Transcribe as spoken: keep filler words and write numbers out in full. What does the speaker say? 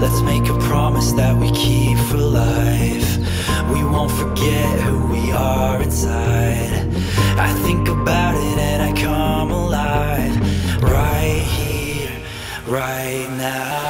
Let's make a promise that we keep for life. We won't forget who we are inside. I think about it and I come alive. Right here, right now.